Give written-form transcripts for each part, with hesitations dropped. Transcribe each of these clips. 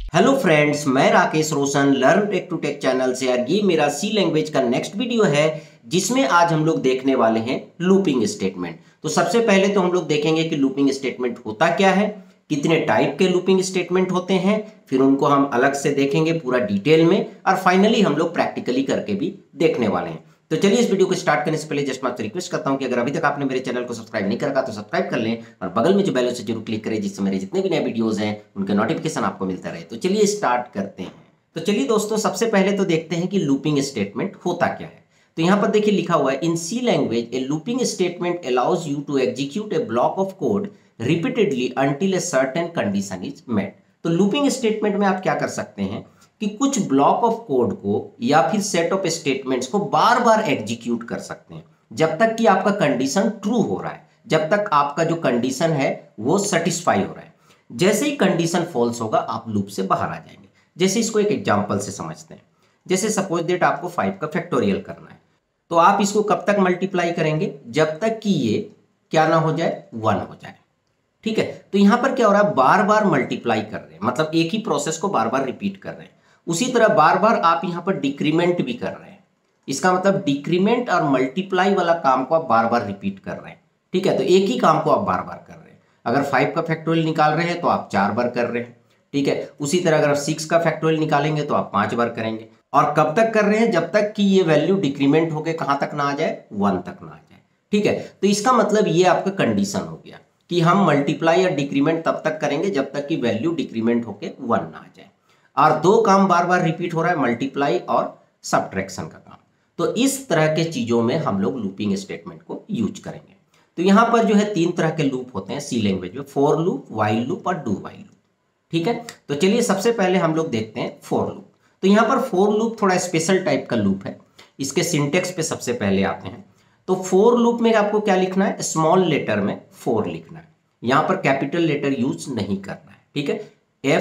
Hello friends, मैं Rakesh Roshan learn tech to tech channel से। यार ये मेरा सी लैंग्वेज का नेक्स्ट वीडियो है जिसमें आज हम लोग देखने वाले हैं लूपिंग स्टेटमेंट। तो सबसे पहले तो हम लोग देखेंगे कि लूपिंग स्टेटमेंट होता क्या है, कितने टाइप के लूपिंग स्टेटमेंट होते हैं, फिर उनको हम अलग से देखेंगे पूरा डिटेल में, और फाइनली हम लोग प्रैक्टिकली करके भी देखने वाले हैं। तो चलिए इस वीडियो को स्टार्ट करने से पहले जस्ट मैं आपसे रिक्वेस्ट करता हूं कि अगर अभी तक आपने मेरे चैनल को सब्सक्राइब नहीं करा तो सब्सक्राइब कर लें और बगल में जो बेल से जरूर क्लिक करें जिससे मेरे जितने भी नए वीडियोस हैं उनके नोटिफिकेशन आपको मिलता रहे। तो चलिए स्टार्ट करते हैं। तो चलिए दोस्तों, सबसे पहले तो देखते हैं कि लूपिंग स्टेटमेंट होता क्या है। तो यहाँ पर देखिए लिखा हुआ है, in C language a looping statement allows you to execute a block of code repeatedly until a certain condition is met. तो लूपिंग स्टेटमेंट में आप क्या कर सकते हैं कि कुछ ब्लॉक ऑफ कोड को या फिर सेट ऑफ स्टेटमेंट्स को बार बार एग्जीक्यूट कर सकते हैं जब तक कि आपका कंडीशन ट्रू हो रहा है, जब तक आपका जो कंडीशन है वो सेटिस्फाई हो रहा है। जैसे ही कंडीशन फॉल्स होगा आप लूप से बाहर आ जाएंगे। जैसे इसको एक एग्जांपल से समझते हैं। जैसे सपोज दैट आपको 5 का फैक्टोरियल करना है, तो आप इसको कब तक मल्टीप्लाई करेंगे, जब तक कि ये क्या ना हो जाए, 1 हो जाए। ठीक है, तो यहां पर क्या हो रहा है, बार बार मल्टीप्लाई कर रहे हैं, मतलब एक ही प्रोसेस को बार बार रिपीट कर रहे हैं। उसी तरह बार बार आप यहां पर डिक्रीमेंट भी कर रहे हैं। इसका मतलब डिक्रीमेंट और मल्टीप्लाई वाला काम को आप बार बार रिपीट कर रहे हैं। ठीक है, तो एक ही काम को आप बार बार कर रहे हैं। अगर 5 का फैक्टोरियल निकाल रहे हैं तो आप 4 बार कर रहे हैं। ठीक है, उसी तरह अगर आप 6 का फैक्टोरियल निकालेंगे तो आप 5 बार करेंगे। और कब तक कर रहे हैं, जब तक कि ये वैल्यू डिक्रीमेंट होकर कहां तक ना आ जाए, 1 तक ना आ जाए। ठीक है, तो इसका मतलब ये आपका कंडीशन हो गया कि हम मल्टीप्लाई या डिक्रीमेंट तब तक करेंगे जब तक कि वैल्यू डिक्रीमेंट होकर 1 ना आ जाए। और दो काम बार बार रिपीट हो रहा है, मल्टीप्लाई और सब्ट्रैक्शन का काम। तो इस तरह के चीजों में हम लोग लूपिंग स्टेटमेंट को यूज करेंगे। तो यहां पर जो है 3 तरह के लूप होते हैं सी लैंग्वेज में, फॉर लूप, व्हाइल लूप और डू व्हाइल लूप। ठीक है, तो चलिए सबसे पहले हम लोग देखते हैं फॉर लूप। तो यहां पर फॉर लूप थोड़ा स्पेशल टाइप का लूप है। इसके सिंटेक्स पे सबसे पहले आते हैं। तो फॉर लूप में आपको क्या लिखना है, स्मॉल लेटर में 4 लिखना है। यहां पर कैपिटल लेटर यूज नहीं करना है। ठीक है,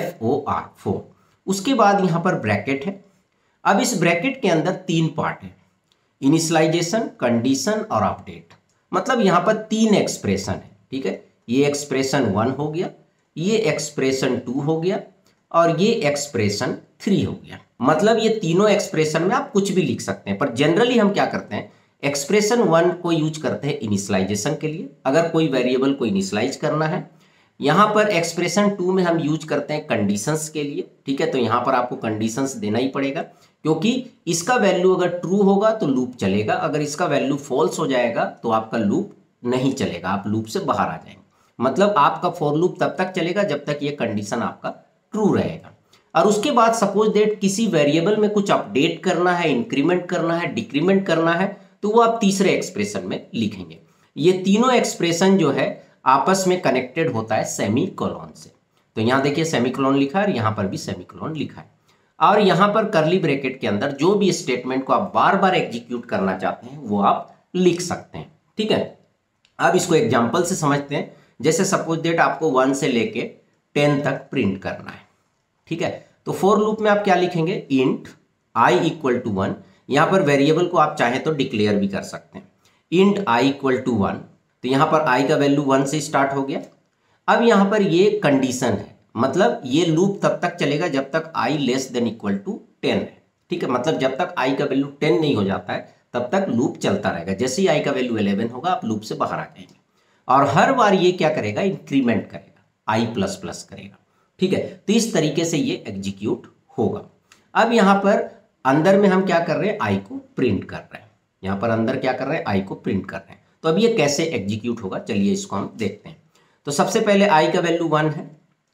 FOR 4। उसके बाद यहां पर ब्रैकेट है। अब इस ब्रैकेट के अंदर 3 पार्ट है, इनिशियलाइजेशन, कंडीशन और अपडेट। मतलब यहां पर 3 एक्सप्रेशन है। ठीक है, ये एक्सप्रेशन 1 हो गया, ये एक्सप्रेशन 2 हो गया और ये एक्सप्रेशन 3 हो गया। मतलब ये तीनों एक्सप्रेशन में आप कुछ भी लिख सकते हैं, पर जनरली हम क्या करते हैं, एक्सप्रेशन 1 को यूज करते हैं इनिशियलाइजेशन के लिए, अगर कोई वेरिएबल को इनिशियलाइज करना है। यहां पर एक्सप्रेशन 2 में हम यूज करते हैं कंडीशंस के लिए। ठीक है, तो यहां पर आपको कंडीशंस देना ही पड़ेगा, क्योंकि इसका वैल्यू अगर ट्रू होगा तो लूप चलेगा, अगर इसका वैल्यू फॉल्स हो जाएगा तो आपका लूप नहीं चलेगा, आप लूप से बाहर आ जाएंगे। मतलब आपका फॉर लूप तब तक चलेगा जब तक ये कंडीशन आपका ट्रू रहेगा। और उसके बाद सपोज दैट किसी वेरिएबल में कुछ अपडेट करना है, इंक्रीमेंट करना है, डिक्रीमेंट करना है, तो वो आप तीसरे एक्सप्रेशन में लिखेंगे। ये तीनों एक्सप्रेशन जो है आपस में कनेक्टेड होता है सेमीकोलन से। तो यहां देखिए सेमीकोलन लिखा है और यहां पर भी सेमीकोलन लिखा है। और यहां पर कर्ली ब्रैकेट के अंदर जो भी स्टेटमेंट को आप बार बार एग्जीक्यूट करना चाहते हैं वो आप लिख सकते हैं। ठीक है, अब इसको एग्जांपल से समझते हैं। जैसे सपोज दैट आपको 1 से लेके 10 तक प्रिंट करना है। ठीक है, तो फॉर लूप में आप क्या लिखेंगे, इंट i इक्वल टू 1। यहां पर वेरिएबल को आप चाहें तो डिक्लेयर भी कर सकते हैं, इंट i इक्वल टू 1। तो यहां पर i का वैल्यू 1 से स्टार्ट हो गया। अब यहां पर ये कंडीशन है, मतलब ये लूप तब तक चलेगा जब तक i less than equal to 10 है। ठीक है, मतलब जब तक i का वैल्यू 10 नहीं हो जाता है तब तक लूप चलता रहेगा। जैसे ही i का वैल्यू 11 होगा आप लूप से बाहर आ जाएंगे। और हर बार ये क्या करेगा, इंक्रीमेंट करेगा, i प्लस प्लस करेगा। ठीक है, तो इस तरीके से ये एग्जीक्यूट होगा। अब यहां पर अंदर में हम क्या कर रहे हैं, i को प्रिंट कर रहे हैं। यहां पर अंदर क्या कर रहे हैं, i को प्रिंट कर रहे हैं। तो अब ये कैसे एग्जीक्यूट होगा, चलिए इसको हम देखते हैं। तो सबसे पहले i का वैल्यू 1 है,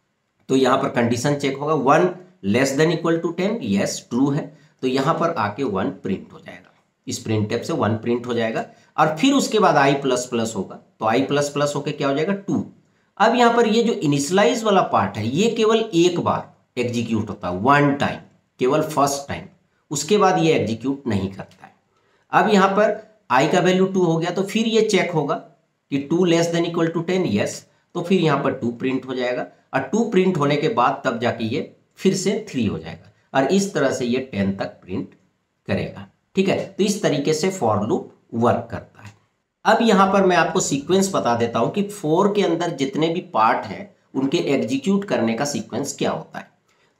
तो यहां पर कंडीशन चेक होगा, 1 less than equal to 10, yes true है। तो यहां पर आके 1 प्रिंट हो जाएगा, इस प्रिंट टैब से 1 प्रिंट हो जाएगा। और फिर उसके बाद i प्लस प्लस होगा, तो i प्लस प्लस होकर क्या हो जाएगा, 2। अब यहां पर ये जो इनिशियलाइज वाला पार्ट है ये केवल एक बार एग्जीक्यूट होता है, 1 टाइम, केवल फर्स्ट टाइम। उसके बाद ये एग्जीक्यूट नहीं करता है। अब यहां पर i का वैल्यू 2 हो गया, तो फिर ये चेक होगा कि 2 less than equal to 10, yes. तो फिर यहां पर 2 प्रिंट हो जाएगा, और 2 प्रिंट होने के बाद तब जाके ये फिर से 3 हो जाएगा, और इस तरह से ये 10 तक प्रिंट करेगा। ठीक है, तो इस तरीके से फॉर लूप वर्क करता है। अब यहां पर मैं आपको सीक्वेंस बता देता हूं कि फॉर के अंदर जितने भी पार्ट हैं उनके एग्जीक्यूट करने का सीक्वेंस क्या होता है।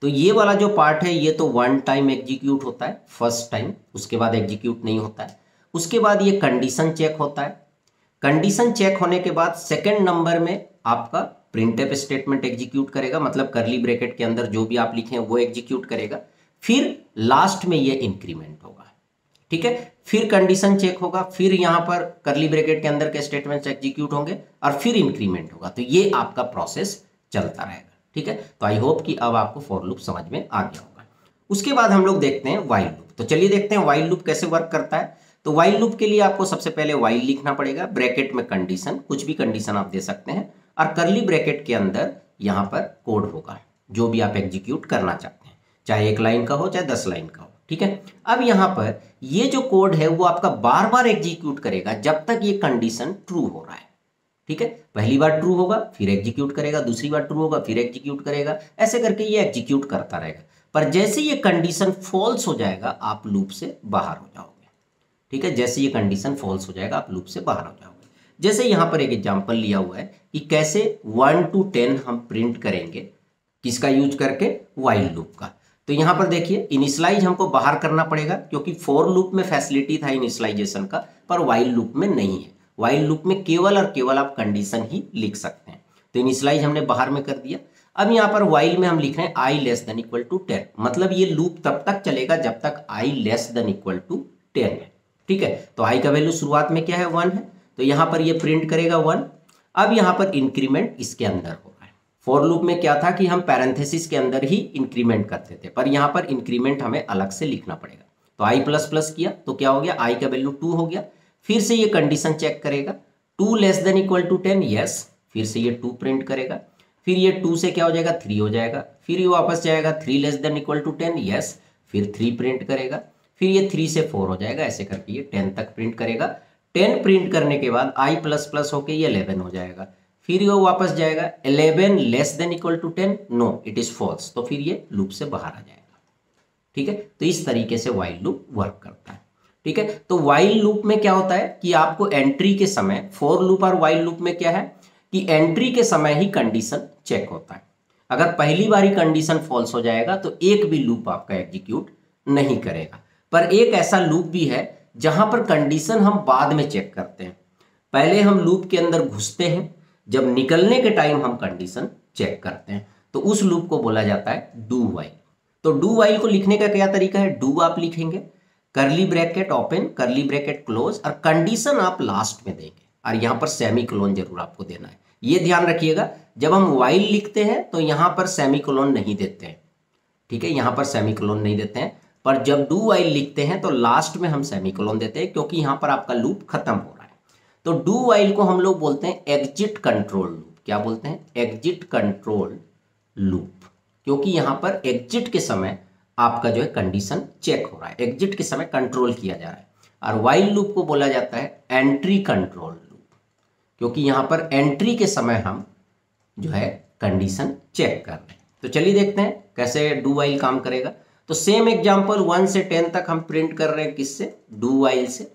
तो ये वाला जो पार्ट है ये तो वन टाइम एग्जीक्यूट होता है फर्स्ट टाइम, उसके बाद एग्जीक्यूट नहीं होता है। उसके बाद ये कंडीशन चेक होता है। कंडीशन चेक होने के बाद सेकंड नंबर में आपका प्रिंटफ स्टेटमेंट एग्जीक्यूट करेगा, मतलब करली ब्रैकेट के अंदर जो भी आप लिखे हैं वो एग्जीक्यूट करेगा। फिर लास्ट में ये इंक्रीमेंट होगा, ठीक है। फिर कंडीशन चेक होगा, फिर यहाँ पर करली ब्रैकेट के अंदर के स्टेटमेंट्स एग्जीक्यूट होंगे और फिर इंक्रीमेंट होगा। तो ये आपका प्रोसेस चलता रहेगा, ठीक है। तो आई होप कि अब आपको फॉर लूप समझ में आ गया होगा। उसके बाद हम लोग देखते हैं व्हाइल लूप। तो चलिए देखते हैं व्हाइल लूप कैसे वर्क करता है। तो व्हाइल लूप के लिए आपको सबसे पहले व्हाइल लिखना पड़ेगा, ब्रैकेट में कंडीशन, कुछ भी कंडीशन आप दे सकते हैं, और करली ब्रैकेट के अंदर यहाँ पर कोड होगा जो भी आप एग्जीक्यूट करना चाहते हैं, चाहे 1 लाइन का हो चाहे 10 लाइन का हो, ठीक है। अब यहाँ पर ये जो कोड है वो आपका बार बार एग्जीक्यूट करेगा जब तक ये कंडीशन ट्रू हो रहा है, ठीक है। पहली बार ट्रू होगा फिर एग्जीक्यूट करेगा, दूसरी बार ट्रू होगा फिर एग्जीक्यूट करेगा, ऐसे करके ये एग्जीक्यूट करता रहेगा। पर जैसे ये कंडीशन फॉल्स हो जाएगा आप लूप से बाहर हो जाओगे, ठीक है। जैसे ये कंडीशन फॉल्स हो जाएगा आप लूप से बाहर हो जाओगे। जैसे यहाँ पर एक एग्जांपल लिया हुआ है कि कैसे 1 to 10 हम प्रिंट करेंगे, किसका यूज करके, व्हाइल लूप का। तो यहाँ पर देखिए इनिशियलाइज हमको बाहर करना पड़ेगा क्योंकि फॉर लूप में फैसिलिटी था इनिशियलाइजेशन का, पर व्हाइल लूप में नहीं है। व्हाइल लूप में केवल और केवल आप कंडीशन ही लिख सकते हैं। तो इनिशियलाइज हमने बाहर में कर दिया। अब यहाँ पर व्हाइल में हम लिख रहे हैं i less than equal to 10, मतलब ये लूप तब तक चलेगा जब तक i less than equal to 10 है, ठीक है। तो i का वैल्यू शुरुआत में क्या है, 1 है, तो यहाँ पर ये प्रिंट करेगा 1। अब यहाँ पर इंक्रीमेंट इसके अंदर हो रहा है। फॉर लूप में क्या था कि हम पैरेंथेसिस के अंदर ही इंक्रीमेंट करते थे, पर यहाँ पर इंक्रीमेंट हमें अलग से लिखना पड़ेगा। तो i प्लस प्लस किया तो क्या हो गया, i का वैल्यू 2 हो गया। फिर से ये कंडीशन चेक करेगा, 2 less than equal to 10, yes. फिर से ये 2 प्रिंट करेगा, फिर ये 2 से क्या हो जाएगा, 3 हो जाएगा। फिर ये वापस जाएगा 3 less than equal to 10, yes. फिर 3 प्रिंट करेगा, फिर ये 3 से 4 हो जाएगा, ऐसे करके ये 10 तक प्रिंट करेगा। 10 प्रिंट करने के बाद i प्लस प्लस होके ये 11 हो जाएगा। फिर ये वापस जाएगा 11 less than equal to 10, no it is false, तो फिर ये लूप से बाहर आ जाएगा, ठीक है। तो इस तरीके से व्हाइल लूप वर्क करता है, ठीक है। तो व्हाइल लूप में क्या होता है कि आपको एंट्री के समय, फॉर लूप और व्हाइल लूप में क्या है कि एंट्री के समय ही कंडीशन चेक होता है। अगर पहली बार ही कंडीशन फॉल्स हो जाएगा तो एक भी लूप आपका एग्जीक्यूट नहीं करेगा। पर एक ऐसा लूप भी है जहां पर कंडीशन हम बाद में चेक करते हैं, पहले हम लूप के अंदर घुसते हैं, जब निकलने के टाइम हम कंडीशन चेक करते हैं, तो उस लूप को बोला जाता है डू व्हाइल। तो डू व्हाइल को लिखने का क्या तरीका है, डू आप लिखेंगे, curly bracket open, curly bracket close, और कंडीशन आप लास्ट में देंगे, और यहां पर सेमीकोलन जरूर आपको देना है। ये ध्यान रखिएगा, जब हम व्हाइल लिखते हैं तो यहां पर सेमीकोलन नहीं देते हैं, ठीक है, यहां पर सेमीकोलन नहीं देते हैं। पर जब डू व्हाइल लिखते हैं तो लास्ट में हम सेमीकोलन देते हैं, क्योंकि यहां पर आपका लूप खत्म हो रहा है। तो डू व्हाइल को हम लोग बोलते हैं एग्जिट कंट्रोल लूप। क्या बोलते हैं, एग्जिट कंट्रोल लूप, क्योंकि यहां पर एग्जिट के समय आपका जो है कंडीशन चेक हो रहा है, एग्जिट के समय कंट्रोल किया जा रहा है। और व्हाइल लूप को बोला जाता है एंट्री कंट्रोल लूप, क्योंकि यहां पर एंट्री के समय हम जो है कंडीशन चेक कर रहे हैं। तो चलिए देखते हैं कैसे डू व्हाइल काम करेगा। तो सेम एग्जांपल 1 से 10 तक हम प्रिंट कर रहे हैं, किससे, डू व्हाइल से।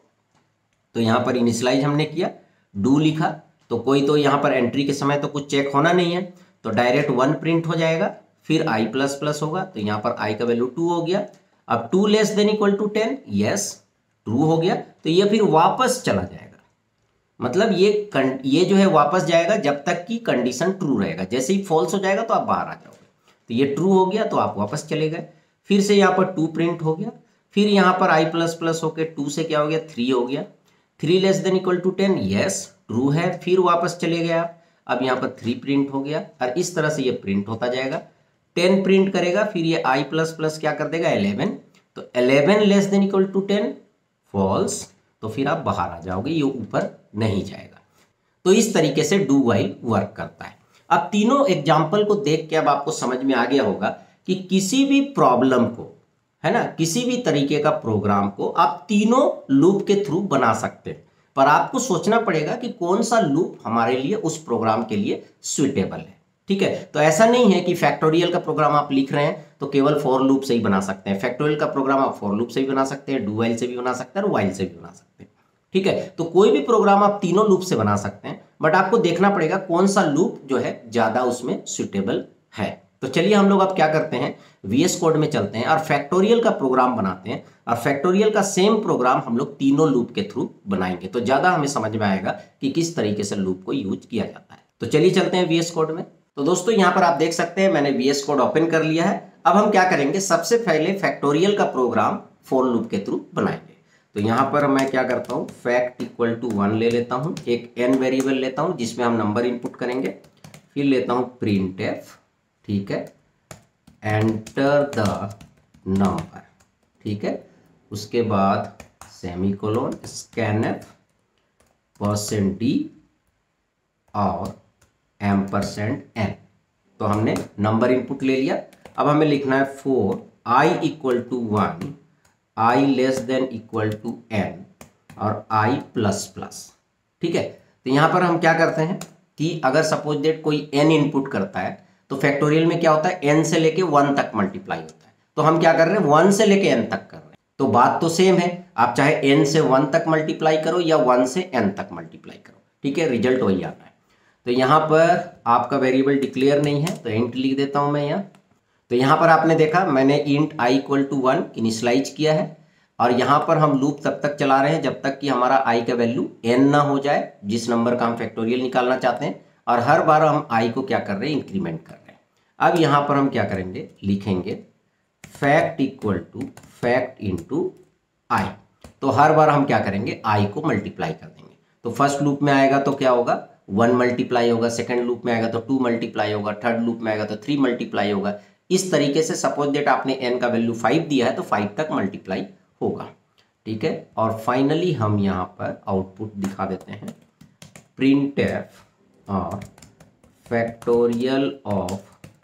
तो यहाँ पर इनिशियलाइज हमने किया, डू लिखा, तो कोई तो यहाँ पर एंट्री के समय तो कुछ चेक होना नहीं है, तो डायरेक्ट 1 प्रिंट हो जाएगा। फिर i प्लस प्लस होगा, तो यहाँ पर i का वैल्यू 2 हो गया। अब 2 less than equal to 10, yes, true हो गया। तो ये फिर वापस चला जाएगा, मतलब ये जो है वापस जाएगा जब तक कि कंडीशन ट्रू रहेगा। जैसे ही फॉल्स हो जाएगा तो आप बाहर आ जाओगे। तो ये ट्रू हो गया तो आप वापस चले गए। फिर से यहाँ पर 2 प्रिंट हो गया, फिर यहाँ पर i प्लस प्लस होकर 2 से क्या हो गया, 3 हो गया। 3 less than equal to 10, yes, true है। फिर वापस चले गए आप, अब यहाँ पर 3 प्रिंट हो गया, और इस तरह से ये प्रिंट होता जाएगा। 10 प्रिंट करेगा, फिर ये i प्लस प्लस क्या कर देगा, 11। तो 11 less than equal to 10, false, तो फिर आप बाहर आ जाओगे, ये ऊपर नहीं जाएगा। तो इस तरीके से डू व्हाइल वर्क करता है। अब तीनों एग्जाम्पल को देख के अब आपको समझ में आ गया होगा कि किसी भी प्रॉब्लम को, है ना, किसी भी तरीके का प्रोग्राम को आप तीनों लूप के थ्रू बना सकते हैं, पर आपको सोचना पड़ेगा कि कौन सा लूप हमारे लिए उस प्रोग्राम के लिए सुइटेबल है, ठीक है। तो ऐसा नहीं है कि फैक्टोरियल का प्रोग्राम आप लिख रहे हैं तो केवल फॉर लूप से ही बना सकते हैं। फैक्टोरियल का प्रोग्राम आप फॉर लूप से भी बना सकते हैं, डू व्हाइल से भी बना सकते हैं, और व्हाइल से भी बना सकते हैं, ठीक है। तो कोई भी प्रोग्राम आप तीनों लूप से बना सकते हैं, बट आपको देखना पड़ेगा कौन सा लूप जो है ज्यादा उसमें सुइटेबल है, तो चलिए हम लोग अब क्या करते हैं, VS कोड में चलते हैं और फैक्टोरियल का प्रोग्राम बनाते हैं, और फैक्टोरियल का सेम प्रोग्राम हम लोग तीनों लूप के थ्रू बनाएंगे, तो ज्यादा हमें समझ में आएगा कि किस तरीके से लूप को यूज किया जाता है। तो चलिए चलते हैं VS कोड में। तो दोस्तों यहाँ पर आप देख सकते हैं मैंने VS कोड ओपन कर लिया है। अब हम क्या करेंगे, सबसे पहले फैक्टोरियल का प्रोग्राम फॉर लूप के थ्रू बनाएंगे। तो यहाँ पर मैं क्या करता हूँ, फैक्ट इक्वल टू 1 ले लेता हूँ, एक n वेरिएबल लेता हूँ जिसमें हम नंबर इनपुट करेंगे, फिर लेता हूँ प्रिंटफ, ठीक है, एंटर द नंबर, ठीक है, उसके बाद सेमीकोलन, स्कैनफ, %d और %n। तो हमने नंबर इनपुट ले लिया। अब हमें लिखना है for i equal to 1, i less than equal to n और i प्लस प्लस, ठीक है। तो यहाँ पर हम क्या करते हैं कि अगर सपोज डेट कोई n इनपुट करता है तो फैक्टोरियल में क्या होता है, n से लेके 1 तक मल्टीप्लाई होता है। तो हम क्या कर रहे हैं, 1 से लेके n तक कर रहे हैं। तो बात तो सेम है, आप चाहे n से 1 तक मल्टीप्लाई करो या 1 से n तक मल्टीप्लाई करो, ठीक है, रिजल्ट वही आता है। तो यहाँ पर आपका वेरिएबल डिक्लेयर नहीं है तो इंट लिख देता हूँ मैं यहाँ। तो यहाँ पर आपने देखा मैंने int i equal to 1 initialize किया है, और यहाँ पर हम लूप तब तक चला रहे हैं जब तक कि हमारा i का वैल्यू n ना हो जाए, जिस नंबर का हम फैक्टोरियल निकालना चाहते हैं, और हर बार हम i को क्या कर रहे हैं, इंक्रीमेंट कर रहे हैं। अब यहाँ पर हम क्या करेंगे, लिखेंगे fact equal to fact into i। तो हर बार हम क्या करेंगे, i को मल्टीप्लाई कर देंगे। तो फर्स्ट लूप में आएगा तो क्या होगा, 1 मल्टीप्लाई होगा, सेकेंड लूप में आएगा तो 2 मल्टीप्लाई होगा, थर्ड लूप में आएगा तो 3 मल्टीप्लाई होगा। इस तरीके से सपोज डेट आपने n का वैल्यू 5 दिया है तो 5 तक मल्टीप्लाई होगा, ठीक है। और फाइनली हम यहाँ पर आउटपुट दिखा देते हैं, प्रिंटफ और factorial of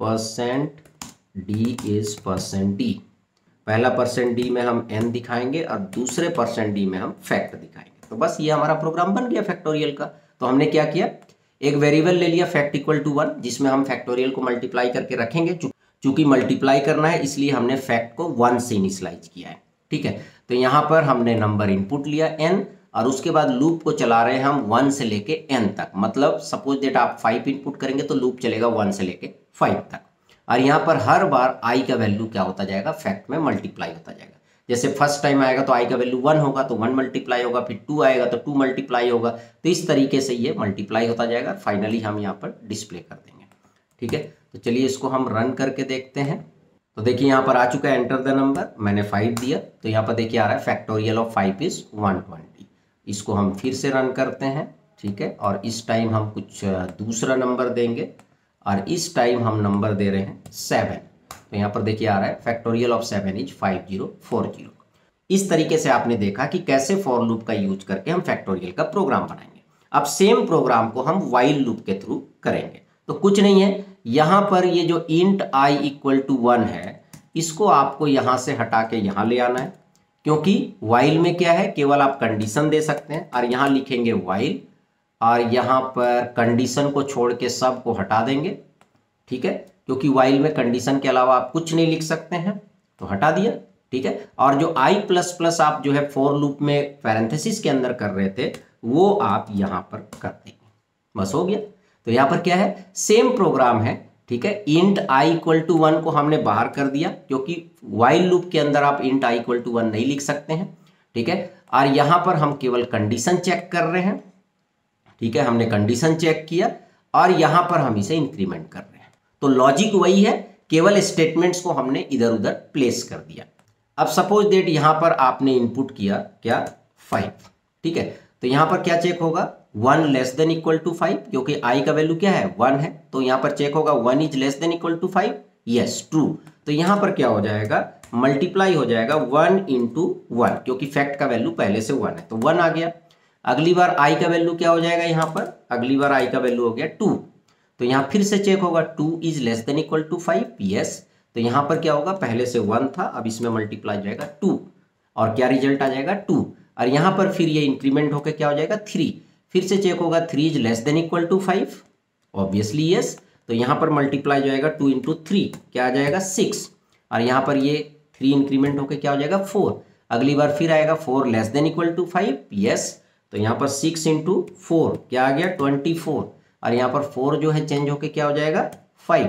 %d is %d। पहला %d में हम n दिखाएंगे और दूसरे %d में हम फैक्ट दिखाएंगे। तो बस ये हमारा प्रोग्राम बन गया फैक्टोरियल का। तो हमने क्या किया, एक वेरिएबल ले लिया फैक्ट इक्वल टू 1 जिसमें हम फैक्टोरियल को मल्टीप्लाई करके रखेंगे। चूंकि मल्टीप्लाई करना है इसलिए हमने फैक्ट को 1 से इनिशियलाइज किया है, ठीक है। तो यहाँ पर हमने नंबर इनपुट लिया n, और उसके बाद लूप को चला रहे हैं हम 1 से लेके n तक। मतलब सपोज डेट आप 5 इनपुट करेंगे तो लूप चलेगा 1 से लेके 5 तक, और यहाँ पर हर बार i का वैल्यू क्या होता जाएगा, फैक्ट में मल्टीप्लाई होता जाएगा। जैसे फर्स्ट टाइम आएगा तो i का वैल्यू 1 होगा तो 1 मल्टीप्लाई होगा, फिर 2 आएगा तो 2 मल्टीप्लाई होगा। तो इस तरीके से ये मल्टीप्लाई होता जाएगा, फाइनली हम यहाँ पर डिस्प्ले कर देंगे, ठीक है। तो चलिए इसको हम रन करके देखते हैं। तो देखिए यहाँ पर आ चुका है एंटर द नंबर, मैंने 5 दिया तो यहाँ पर देखिए आ रहा है फैक्टोरियल ऑफ 5 इज 120। इसको हम फिर से रन करते हैं, ठीक है, और इस टाइम हम कुछ दूसरा नंबर देंगे, और इस टाइम हम नंबर दे रहे हैं 7। तो यहाँ पर देखिए आ रहा है फैक्टोरियल ऑफ 7 इज 5040। इस तरीके से आपने देखा कि कैसे फॉर लूप का यूज करके हम फैक्टोरियल का प्रोग्राम बनाएंगे। अब सेम प्रोग्राम को हम व्हाइल लूप के थ्रू करेंगे। तो कुछ नहीं है, यहाँ पर ये जो इंट i इक्वल टू 1 है इसको आपको यहाँ से हटा के यहाँ ले आना है, क्योंकि व्हाइल में क्या है, केवल आप कंडीशन दे सकते हैं, और यहाँ लिखेंगे व्हाइल, और यहाँ पर कंडीशन को छोड़ के सब को हटा देंगे, ठीक है, क्योंकि व्हाइल में कंडीशन के अलावा आप कुछ नहीं लिख सकते हैं, तो हटा दिया, ठीक है। और जो i प्लस प्लस आप जो है फॉर लूप में पैरेंथेसिस के अंदर कर रहे थे वो आप यहाँ पर कर देंगे, बस हो गया। तो यहाँ पर क्या है, सेम प्रोग्राम है, ठीक है। इंट i इक्वल टू 1 को हमने बाहर कर दिया क्योंकि व्हाइल लूप के अंदर आप इंट i इक्वल टू 1 नहीं लिख सकते हैं, ठीक है। और यहाँ पर हम केवल कंडीशन चेक कर रहे हैं, ठीक है, हमने कंडीशन चेक किया और यहाँ पर हम इसे इंक्रीमेंट कर रहे हैं। तो लॉजिक वही है, केवल स्टेटमेंट्स को हमने इधर उधर प्लेस कर दिया। अब सपोज डेट यहाँ पर आपने इनपुट किया क्या, 5, ठीक है। तो यहाँ पर क्या चेक होगा, 1 लेस देन इक्वल टू 5, क्योंकि i का वैल्यू क्या है, 1 है। तो यहाँ पर चेक होगा 1 is less than equal to 5, yes true. तो यहाँ पर क्या हो जाएगा, मल्टीप्लाई हो जाएगा 1 इंटू 1, क्योंकि फैक्ट का वैल्यू पहले से 1 है तो 1 आ गया। अगली बार i का वैल्यू क्या हो जाएगा, यहाँ पर अगली बार i का वैल्यू हो गया 2। तो यहाँ फिर से चेक होगा 2 is less than equal to 5, yes. तो यहाँ पर क्या होगा, पहले से 1 था, अब इसमें मल्टीप्लाई हो जाएगा 2, और क्या रिजल्ट आ जाएगा 2। और यहाँ पर फिर ये इंक्रीमेंट होकर क्या हो जाएगा 3, फिर से चेक होगा 3 is less than equal to 5, obviously yes. तो यहाँ पर मल्टीप्लाई हो जाएगा 2 इंटू 3, क्या आ जाएगा 6, और यहाँ पर ये 3 इंक्रीमेंट होकर क्या हो जाएगा 4। अगली बार फिर आएगा 4 less than equal to 5, yes. तो यहाँ पर 6 इंटू 4 क्या आ गया 24, और यहाँ पर 4 जो है चेंज होकर क्या हो जाएगा 5।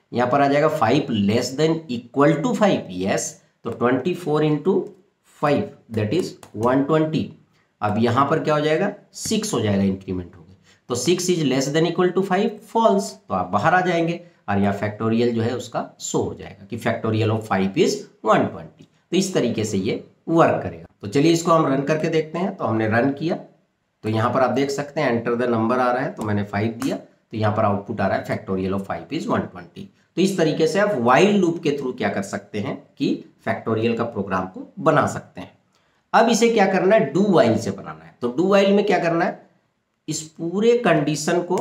यहाँ पर आ जाएगा 5 less than equal to 5, yes, तो 24 इंटू 5 दैट इज 120। अब यहाँ पर क्या हो जाएगा, 6 हो जाएगा, इंक्रीमेंट हो गई, तो 6 is less than equal to 5, false, तो आप बाहर आ जाएंगे और यहाँ फैक्टोरियल जो है उसका शो हो जाएगा कि फैक्टोरियल ऑफ 5 इज 120। तो इस तरीके से ये वर्क करेगा। तो चलिए इसको हम रन करके देखते हैं। तो हमने रन किया, तो यहाँ पर आप देख सकते हैं एंटर द नंबर आ रहा है, तो मैंने 5 दिया, तो यहाँ पर आउटपुट आ रहा है फैक्टोरियल ऑफ 5 इज 120। तो इस तरीके से आप व्हाइल लूप के थ्रू क्या कर सकते हैं कि फैक्टोरियल का प्रोग्राम को बना सकते हैं। अब इसे क्या करना है, डू व्हाइल से बनाना है। तो डू व्हाइल में क्या करना है, इस पूरे कंडीशन को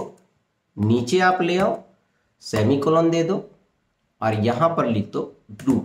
नीचे आप ले आओ, सेमीकोलन दे दो और यहां पर लिख दो डू,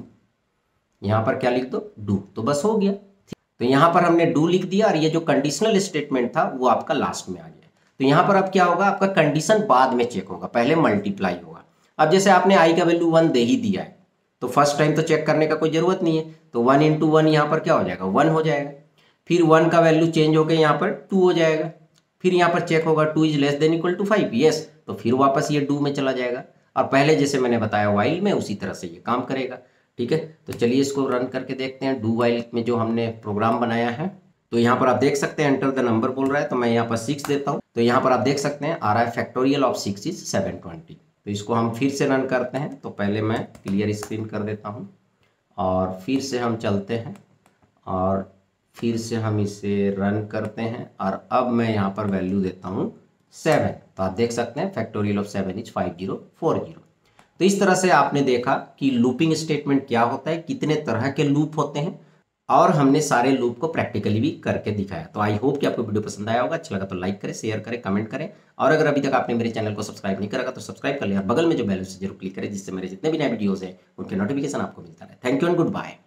यहां पर क्या लिख दो, डू, तो बस हो गया। तो यहां पर हमने डू लिख दिया और ये जो कंडीशनल स्टेटमेंट था वो आपका लास्ट में आ गया। तो यहां पर अब क्या होगा, आपका कंडीशन बाद में चेक होगा, पहले मल्टीप्लाई होगा। अब जैसे आपने आई का वैल्यू 1 दे ही दिया है, तो फर्स्ट टाइम तो चेक करने का कोई जरूरत नहीं है, तो 1 इंटू 1 यहाँ पर क्या हो जाएगा, 1 हो जाएगा। फिर 1 का वैल्यू चेंज होकर यहाँ पर 2 हो जाएगा, फिर यहाँ पर चेक होगा 2 is less than equal to 5, yes, तो फिर वापस ये डू में चला जाएगा और पहले जैसे मैंने बताया व्हाइल में उसी तरह से ये काम करेगा। ठीक है, तो चलिए इसको रन करके देखते हैं। डू व्हाइल में जो हमने प्रोग्राम बनाया है, तो यहाँ पर आप देख सकते हैं एंटर द नंबर बोल रहा है, तो मैं यहाँ पर 6 देता हूँ, तो यहाँ पर आप देख सकते हैं आ रहा है फैक्टोरियल ऑफ 6 इज 720। तो इसको हम फिर से रन करते हैं। तो पहले मैं क्लियर स्क्रीन कर देता हूँ और फिर से हम चलते हैं और फिर से हम इसे रन करते हैं और अब मैं यहाँ पर वैल्यू देता हूँ 7। तो आप देख सकते हैं फैक्टोरियल ऑफ 7 इज 5040। तो इस तरह से आपने देखा कि लूपिंग स्टेटमेंट क्या होता है, कितने तरह के लूप होते हैं और हमने सारे लूप को प्रैक्टिकली भी करके दिखाया। तो आई होप कि आपको वीडियो पसंद आया होगा। अच्छा लगा तो लाइक करें, शेयर करें, कमेंट करें और अगर अभी तक आपने मेरे चैनल को सब्सक्राइब नहीं करा तो सब्सक्राइब कर लें और बगल में जो बेल है उसे जरूर क्लिक करें, जिससे मेरे जितने भी नए वीडियोस हैं उनके नोटिफिकेशन आपको मिलता रहे। Thank you and good bye.